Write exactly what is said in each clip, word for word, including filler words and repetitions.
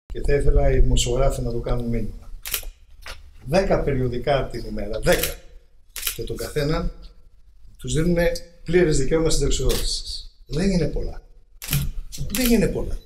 και θα ήθελα οι δημοσιογράφοι να το κάνουν μήνυμα. Δέκα περιοδικά την ημέρα, δέκα. Και τον καθέναν τους δίνουν πλήρες δικαίωμα συνταξιοδότησης. Δεν είναι πολλά. Δεν είναι πολλά.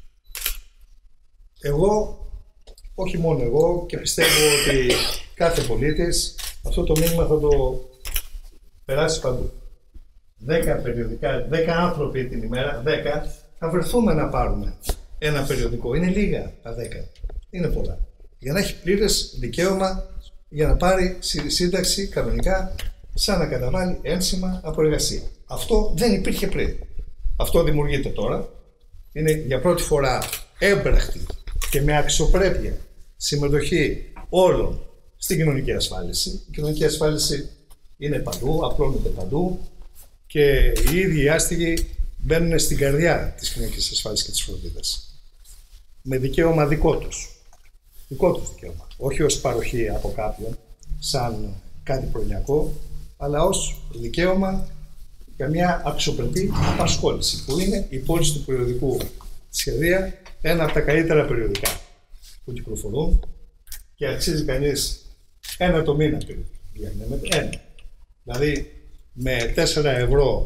Εγώ, όχι μόνο εγώ, και πιστεύω ότι κάθε πολίτης αυτό το μήνυμα θα το περάσει παντού. Δέκα περιοδικά, δέκα άνθρωποι την ημέρα, δέκα, θα βρεθούμε να πάρουμε ένα περιοδικό. Είναι λίγα τα δέκα. Είναι πολλά. Για να έχει πλήρες δικαίωμα για να πάρει σύνταξη κανονικά, σαν να καταβάλει ένσημα από εργασία. Αυτό δεν υπήρχε πριν. Αυτό δημιουργείται τώρα. Είναι για πρώτη φορά έμπρακτη και με αξιοπρέπεια συμμετοχή όλων στην κοινωνική ασφάλιση. Η κοινωνική ασφάλιση είναι παντού, απλώνεται παντού και οι ίδιοι οι άστιγοι μπαίνουν στην καρδιά της κοινωνικής ασφάλισης και της φροντίδας. Με δικαίωμα δικό τους. Δικό τους δικαίωμα. Όχι ως παροχή από κάποιον, σαν κάτι προνοιακό, αλλά ως δικαίωμα για μια αξιοπρεπή απασχόληση, που είναι η πώληση του περιοδικού Σχεδία, ένα από τα καλύτερα περιοδικά που κυκλοφορούν και αξίζει κανείς ένα το μήνα περίπου. Ένα. Δηλαδή με τέσσερα ευρώ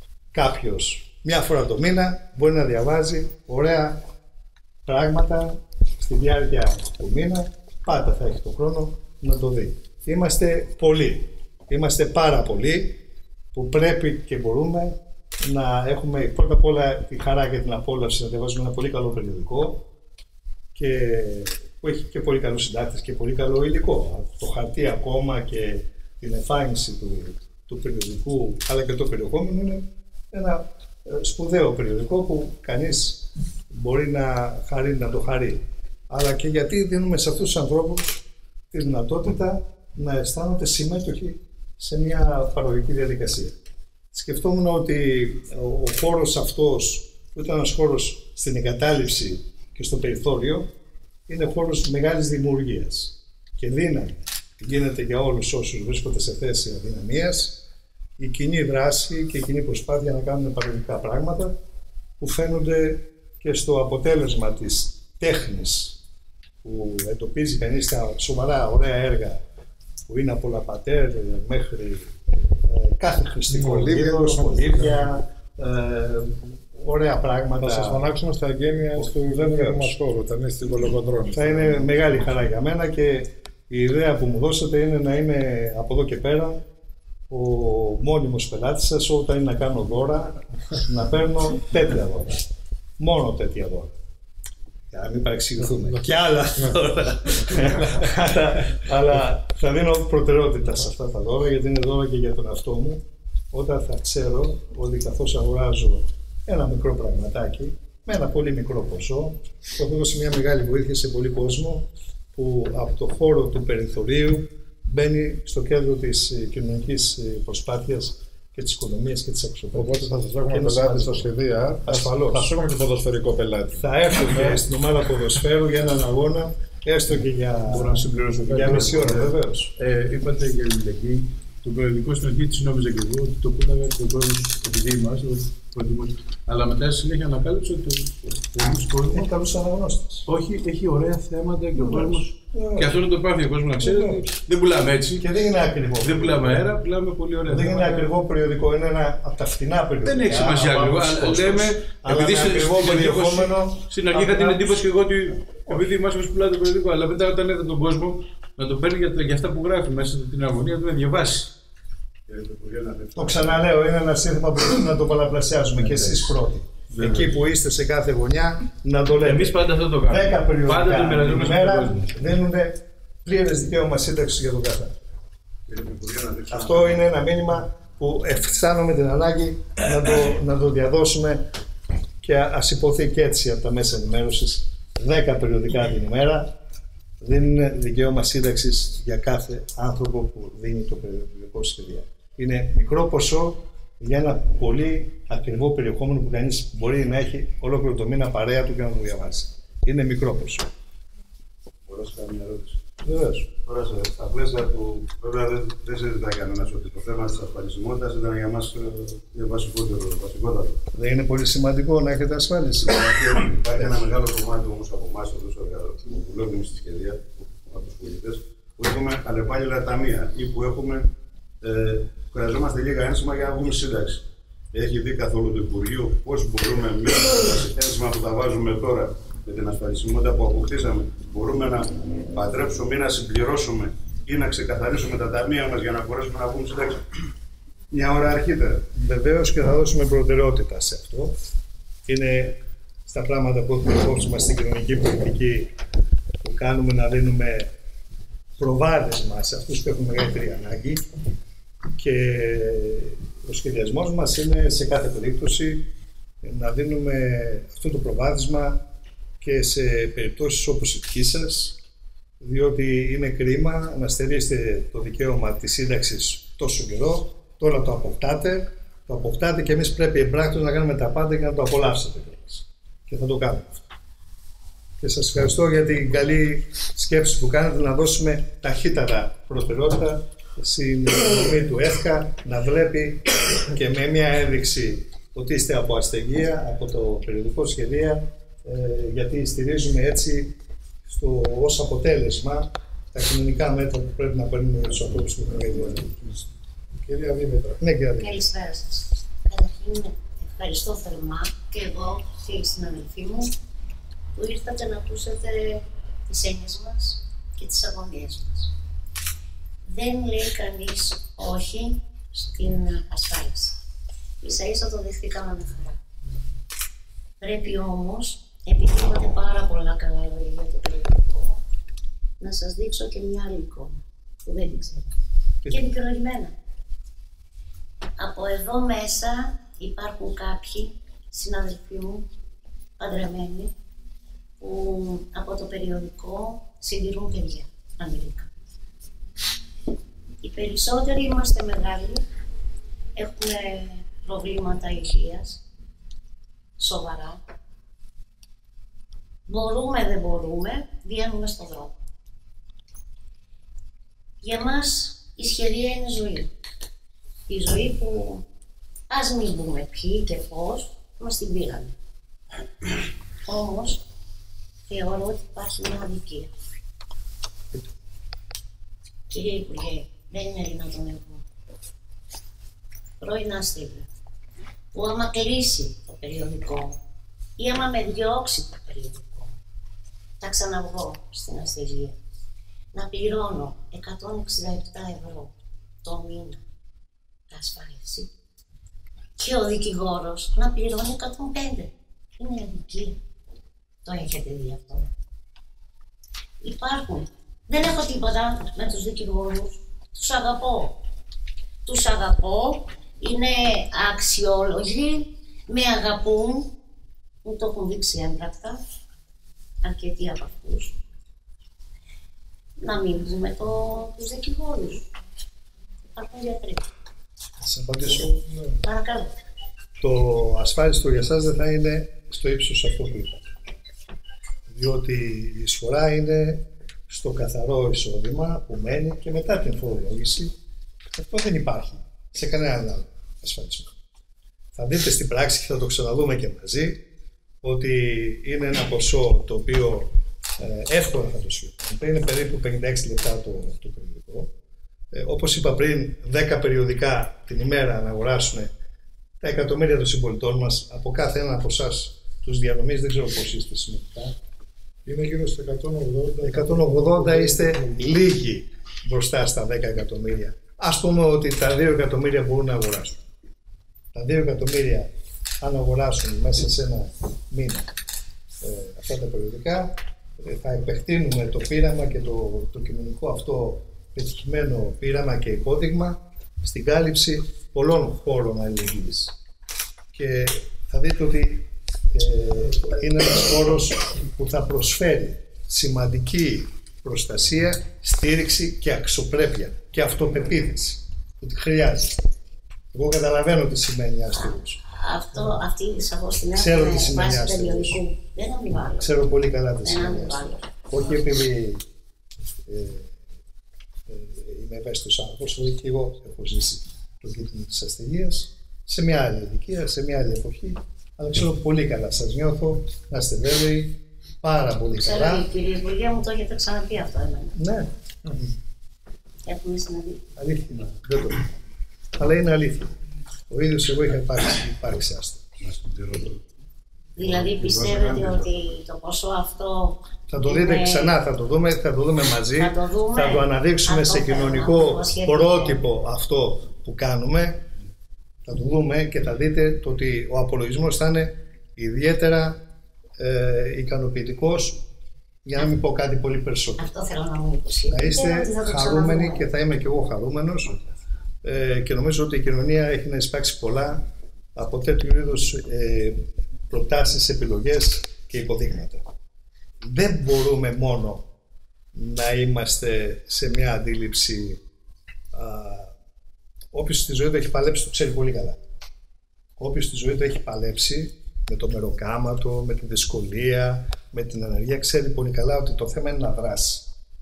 κάποιος μια φορά το μήνα μπορεί να διαβάζει ωραία πράγματα στη διάρκεια του μήνα, πάντα θα έχει τον χρόνο να το δει. Είμαστε πολλοί, είμαστε πάρα πολλοί που πρέπει και μπορούμε να έχουμε πρώτα απ' όλα τη χαρά και την απόλαυση να διαβάζουμε ένα πολύ καλό περιοδικό και που έχει και πολύ καλούς συντάκτες και πολύ καλό υλικό. Το χαρτί ακόμα και την εμφάνιση του, του περιοδικού αλλά και το περιεχόμενο είναι ένα σπουδαίο περιοδικό που κανείς μπορεί να χαρεί, να το χαρεί. Αλλά και γιατί δίνουμε σε αυτούς τους ανθρώπους τη δυνατότητα να αισθάνονται συμμέτοχοι σε μια παραγωγική διαδικασία. Σκεφτόμουν ότι ο χώρος αυτός, που ήταν ένας χώρος στην εγκατάλειψη και στο περιθώριο, είναι χώρος μεγάλης δημιουργίας και δύναμη. Γίνεται για όλους όσους βρίσκονται σε θέση αδυναμίας η κοινή δράση και η κοινή προσπάθεια να κάνουν παραγωγικά πράγματα που φαίνονται και στο αποτέλεσμα της τέχνης που εντοπίζει κανείς τα σοβαρά ωραία έργα που είναι από Λαπατέρ μέχρι ε, κάθε χρηστικό είδο, σχολίδια, ε, ωραία πράγματα. Θα σας φωνάξουμε στα εγγένεια του δεύτερου μας χώρου, θα είναι στην Κολοκοντρώνη. Θα είναι μεγάλη χαρά για μένα και η ιδέα που μου δώσατε είναι να είμαι από εδώ και πέρα ο μόνιμος πελάτης σας όταν είναι να κάνω δώρα, να παίρνω τέτοια δώρα. Μόνο τέτοια δώρα. Για να μην παρεξηγηθούμε. Και άλλα δώρα. Αλλά θα δίνω προτεραιότητα σε αυτά τα δώρα, γιατί είναι δώρα και για τον εαυτό μου. Όταν θα ξέρω ότι καθώς αγοράζω ένα μικρό πραγματάκι, με ένα πολύ μικρό ποσό, θα δώσει μια μεγάλη βοήθεια σε πολύ κόσμο που από το χώρο του περιθωρίου μπαίνει στο κέντρο της κοινωνικής προσπάθειας και της οικονομίας και της αξιοπρέπειας. Οπότε θα σας έχουμε πελάτη στα σχεδία. Ασφαλώς. Θα σας έχουμε και ποδοσφαιρικό πελάτη. Θα έρθουμε στην ομάδα ποδοσφαίρου για έναν αγώνα, έστω και για, Μπορώ να συμπληρώσω για μισή ώρα, βεβαίως. Ε, είπατε για αλληλεγγύη. Το περιοδικό στην αρχή τη νόμιζα και εγώ ότι το πούλαγα και ο κόσμο επειδή είμαστε. Αλλά μετά στη συνέχεια ανακάλυψα ότι ο κόσμο. Έχει καλούς αναγνώστες. Όχι, έχει ωραία θέματα και ο κόσμο. Και αυτό είναι το πράγμα για τον κόσμο να ξέρει. Δεν πουλάμε έτσι. Και δεν είναι ακριβό. Δεν πουλάμε αέρα, πουλάμε πολύ ωραία Δεν θέματα. είναι ακριβό περιοδικό, είναι ένα από τα φθηνά περιοδικά. Δεν έχει σημασία ακριβώ. Λέμε, επειδή είναι ακριβό περιεχόμενο. Στην αρχή είχα την εντύπωση και εγώ ότι επειδή η Μάσκος πουλάει το περιοδικό, αλλά μετά όταν είδα τον κόσμο να το παίρνει για, για αυτά που γράφει μέσα στην αγωνία του να διαβάσει. Το ξαναλέω, είναι ένα σύνθημα που πρέπει να το πολλαπλασιάζουμε και εσείς πρώτοι. Εκεί που είστε σε κάθε γωνιά να το λέμε. Εμείς πάντα αυτό το κάνουμε. Δέκα περιοδικά την ημέρα δίνουν πλήρες δικαίωμα σύνταξης για τον καθένα. Αυτό είναι ένα μήνυμα που αισθάνομαι την ανάγκη να το, να το διαδώσουμε και ας υποθεί και έτσι από τα μέσα ενημέρωσης. Δέκα περιοδικά την ημέρα δίνουν δικαίωμα σύνταξης για κάθε άνθρωπο που δίνει το περιοδικό σχεδία. Είναι μικρό ποσό για ένα πολύ ακριβό περιεχόμενο που κανείς μπορεί να έχει ολόκληρο το μήνα παρέα του και να το διαβάσει. Είναι μικρό ποσό. Μπορώ να κάνω μια ερώτηση. Βεβαίως. Τώρα, στα πλαίσια του, βέβαια δεν, δεν συζητάει κανένας ότι το θέμα της ασφαλισμότητας ήταν για μας βασικότερο, βασικότατο. Δεν είναι πολύ σημαντικό να έχετε ασφάλιση. Υπάρχει ένα μεγάλο κομμάτι όμως από εμάς εδώ που δουλεύουμε στη σχεδία, από τους πολίτες, που έχουμε αλλεπάλληλα ταμεία ή που έχουμε, ε, χρειαζόμαστε λίγα ένσημα για να βγούμε σύνταξη. Έχει δει καθόλου το Υπουργείο πώς μπορούμε με τα ένσημα που τα βάζουμε τώρα με την ασφαλισμότητα που αποκτήσαμε, μπορούμε να παντρέψουμε ή να συμπληρώσουμε ή να ξεκαθαρίσουμε τα ταμεία μας για να μπορέσουμε να βγούμε σύνταξη μια ώρα αρχίτερα. Βεβαίως και θα δώσουμε προτεραιότητα σε αυτό. Είναι στα πράγματα που έχουμε υπόψη μας στην κοινωνική πολιτική που κάνουμε να δίνουμε προβάδισμα σε αυτούς που έχουν μεγαλύτερη ανάγκη και ο σχεδιασμός μας είναι σε κάθε περίπτωση να δίνουμε αυτό το προβάδισμα και σε περιπτώσεις όπως η δική σας, διότι είναι κρίμα να στερήσετε το δικαίωμα της σύνταξης τόσο καιρό, τώρα το αποκτάτε, το αποκτάτε και εμείς πρέπει εμπράκτως να κάνουμε τα πάντα και να το απολαύσετε. Και θα το κάνουμε αυτό. Και σας ευχαριστώ για την καλή σκέψη που κάνετε να δώσουμε ταχύτατα προτεραιότητα στην δομή του ΕΦΚΑ να βλέπει και με μια ένδειξη ότι είστε από ασθενεία, από το περιοδικό σχεδία, ε, γιατί στηρίζουμε έτσι στο, ως αποτέλεσμα τα κοινωνικά μέτρα που πρέπει να παίρνουμε στους ανθρώπους που έχουν μεγαλύτερη. Κυρία Δήμητρα. Ναι, κυρία Δήμητρα. Καλησπέρα σας. Καταρχήν, ευχαριστώ θερμά και εγώ και οι συναδελφοί μου που ήρθατε να ακούσετε τις έννοιες μας και τις αγωνίες μας. Δεν λέει κανείς όχι στην ασφάλιση. Ίσα ίσα το δεχτήκαμε με χαρά. Πρέπει όμως, επειδή είπατε πάρα πολλά καλά λόγια για το περιοδικό, να σας δείξω και μια άλλη εικόνα που δεν την ξέρω. Και δικαιολογημένα. Από εδώ μέσα υπάρχουν κάποιοι συναδελφοί μου, παντρεμένοι, που από το περιοδικό συντηρούν παιδιά, ανήλικα. Οι περισσότεροι είμαστε μεγάλοι, έχουμε προβλήματα υγείας, σοβαρά. Μπορούμε, δεν μπορούμε, βγαίνουμε στον δρόμο. Για μας η σχεδία είναι ζωή. Η ζωή που, ας μην πούμε ποιοι και πώς, μας την πήραν. Όμως, θεωρώ ότι υπάρχει μια αδικία. Κύριε Υπουργέ, δεν είναι δυνατόν εγώ, πρώην άστεγη, που άμα κλείσει το περιοδικό ή άμα με διώξει το περιοδικό, θα ξαναβγώ στην αστεγία, να πληρώνω εκατόν εξήντα επτά ευρώ το μήνα ασφάλιση και ο δικηγόρος να πληρώνει εκατόν πέντε. Είναι αδικία. Το έχετε δει αυτό. Υπάρχουν. Δεν έχω τίποτα με τους δικηγόρους. Τους αγαπώ. Τους αγαπώ. Είναι αξιόλογοι. Με αγαπούν. Μου το έχουν δείξει έμπρακτα. Αρκετοί από αυτούς. Να μην δούμε το, τους δικηγόρους. Υπάρχουν γιατροί. Σας απαντήσω. Παρακαλώ. Το ασφάλιστο για σας δεν θα είναι στο ύψος αυτό που είπατε. Διότι η εισφορά είναι στο καθαρό εισόδημα που μένει και μετά την φορολόγηση. Αυτό δεν υπάρχει σε κανέναν άλλο ασφαλισμό. Θα δείτε στην πράξη και θα το ξαναδούμε και μαζί ότι είναι ένα ποσό το οποίο ε, εύκολα θα το σφίγγουμε. Είναι περίπου πενήντα έξι λεπτά το, το περιοδικό. Ε, όπως είπα πριν, δέκα περιοδικά την ημέρα να αγοράσουν τα εκατομμύρια των συμπολιτών μας από κάθε ένα από εσάς τους διανομής, δεν ξέρω πώς είστε συνολικά. Είναι γύρω στα εκατόν ογδόντα. εκατόν ογδόντα είστε λίγοι μπροστά στα δέκα εκατομμύρια. Ας πούμε ότι τα δύο εκατομμύρια μπορούν να αγοράσουν. Τα δύο εκατομμύρια, αν αγοράσουν μέσα σε ένα μήνα ε, αυτά τα περιοδικά, ε, θα επεκτείνουμε το πείραμα και το, το κοινωνικό αυτό πετυχημένο πείραμα και υπόδειγμα στην κάλυψη πολλών χώρων αλληλεγγύης. Και θα δείτε ότι ε, είναι ένας χώρος που θα προσφέρει σημαντική προστασία, στήριξη και αξιοπρέπεια και αυτοπεποίθηση ότι χρειάζεται. Εγώ καταλαβαίνω τι σημαίνει άστιγος. Αυτό, αυτή η εισαγωγή στην Ξέρω τι σημαίνει άστιγος. Δεν αμοιβάλλω. Ξέρω πολύ καλά τι σημαίνει άστιγος. Όχι επειδή ε, ε, είμαι ευαίσθητος άνθρωπος, ότι και εγώ έχω ζήσει το κίνδυνο της ασθενείας σε μια άλλη ηλικία, σε μια άλλη εποχή, αλλά ξέρω πολύ καλά σας νιώθω, να είστε βέβαιοι, πάρα πολύ Ξέρω, καλά. η κυρία Υπουργέ μου το έχετε ξαναπεί αυτό εμένα. Ναι, Έχουμε συναντήσει. αλήθεια είναι, δεν το λέω. Αλλά είναι αλήθεια. Ο ίδιος εγώ είχα υπάρξει, υπάρξει άστο. Δηλαδή πιστεύετε ότι το ποσό αυτό. Θα το δείτε είναι... ξανά, θα το δούμε, θα το δούμε μαζί, θα το, δούμε, θα το αναδείξουμε σε κοινωνικό πρότυπο αυτό που κάνουμε, θα το δούμε και θα δείτε το ότι ο απολογισμός θα είναι ιδιαίτερα ε, ικανοποιητικός, για να μην πω κάτι πολύ περισσότερο. Αυτό θέλω να μου υποσχεθείτε. Θα είστε χαρούμενοι και θα είμαι και εγώ χαρούμενος ε, και νομίζω ότι η κοινωνία έχει να εισπράξει πολλά από τέτοιου είδους ε, προτάσεις, επιλογές και υποδείγματα. Δεν μπορούμε μόνο να είμαστε σε μια αντίληψη. Α, όποιος στη ζωή του έχει παλέψει το ξέρει πολύ καλά. Όποιος στη ζωή του έχει παλέψει με το μεροκάματο, με τη δυσκολία, με την ανεργία, ξέρει πολύ καλά ότι το θέμα είναι να δράσει.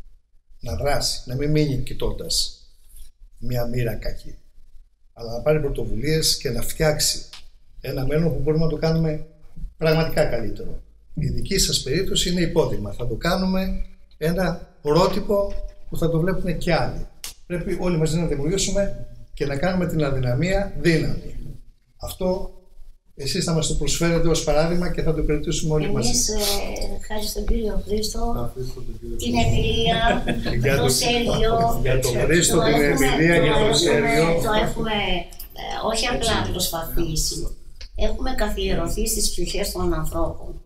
Να δράσει, να μην μείνει κοιτώντας μια μοίρα κακή. Αλλά να πάρει πρωτοβουλίες και να φτιάξει ένα μέλλον που μπορούμε να το κάνουμε πραγματικά καλύτερο. Η δική σας περίπτωση είναι υπόδειγμα. Θα το κάνουμε ένα πρότυπο που θα το βλέπουν και άλλοι. Πρέπει όλοι μαζί να δημιουργήσουμε και να κάνουμε την αδυναμία δύναμη. Αυτό εσείς θα μας το προσφέρετε ως παράδειγμα και θα το υπηρετήσουμε όλοι μαζί. Εμείς, ε, χάρη στον κύριο Χρήστο, την εμπειρία, το Σέριο. Για τον Χρήστο, την εμπειρία, για το Σέριο. Το έχουμε ε, όχι απλά προσπαθήσει. Έχουμε καθιερωθεί στις ψυχές των ανθρώπων.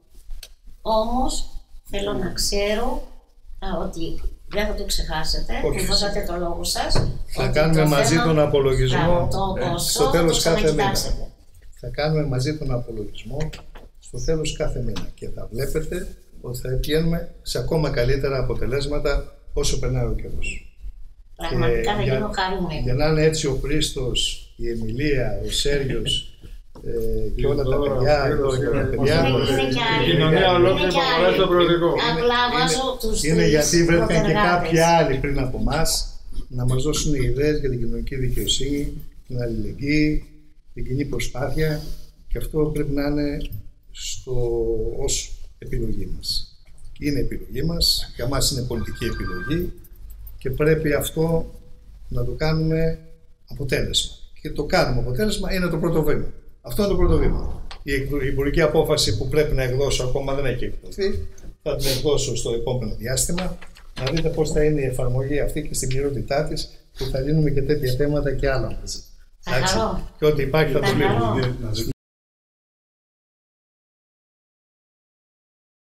Όμως, θέλω να ξέρω α, ότι δεν θα το ξεχάσετε, που δώσατε το λόγο σας. Θα κάνουμε μαζί θέμα, τον απολογισμό το ε, ποσό, στο τέλος το κάθε μήνα. ξανακοιτάξετε. Θα κάνουμε μαζί τον απολογισμό στο τέλος κάθε μήνα και θα βλέπετε ότι θα πηγαίνουμε σε ακόμα καλύτερα αποτελέσματα όσο περνάει ο καιρός. Πραγματικά θα για, γίνω χαρούμενη. για να είναι έτσι ο Χρήστος, η Εμιλία, ο Σέριος ε, και όλα τα παιδιά εδώ και τα παιδιά. Η κοινωνία ολόκληρη που αφορά στο προοδικό. Απλά βάζω τους Είναι γιατί βρέθηκαν και προτεργάτες. κάποιοι άλλοι πριν από εμάς να μας δώσουν ιδέες για την κοινωνική δικαιοσύνη, την αλληλεγγύη, την κοινή προσπάθεια, και αυτό πρέπει να είναι στο, ως επιλογή μας. Είναι επιλογή μας, για μας είναι πολιτική επιλογή και πρέπει αυτό να το κάνουμε αποτέλεσμα. Και το κάνουμε αποτέλεσμα είναι το πρώτο βήμα. Αυτό είναι το πρώτο βήμα. Η υπουργική απόφαση που πρέπει να εκδώσω ακόμα δεν έχει εκδοθεί. Θα την εκδώσω στο επόμενο διάστημα. Να δείτε πώς θα είναι η εφαρμογή αυτή και στην πληρότητά της, που θα λύνουμε και τέτοια θέματα και άλλα μαζί. Θα χαρώ. Και ό,τι υπάρχει θα το Θα χαρώ. λύνουμε.